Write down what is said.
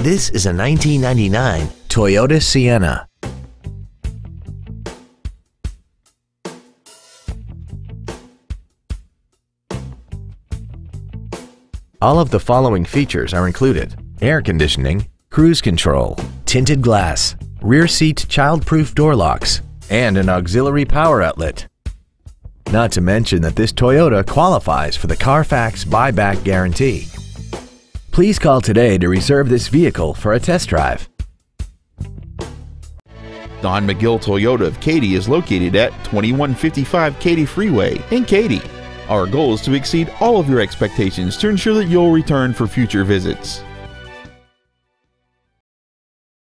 This is a 1999 Toyota Sienna. All of the following features are included: air conditioning, cruise control, tinted glass, rear seat child-proof door locks, and an auxiliary power outlet. Not to mention that this Toyota qualifies for the Carfax buyback guarantee. Please call today to reserve this vehicle for a test drive. Don McGill Toyota of Katy is located at 2155 Katy Freeway in Katy. Our goal is to exceed all of your expectations to ensure that you'll return for future visits.